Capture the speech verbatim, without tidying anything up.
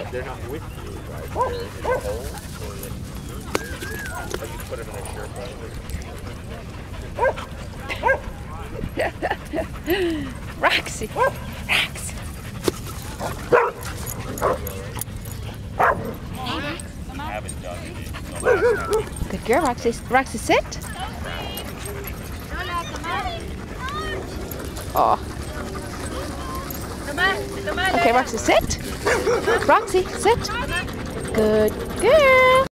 they're not with you, right? They're in a hole, or like, like you put them in a Sherpa. Roxy! Roxy! I haven't done it. Good girl, Roxy. Roxy, sit. Oh. Okay, Roxy, sit. Roxy, sit. Good girl.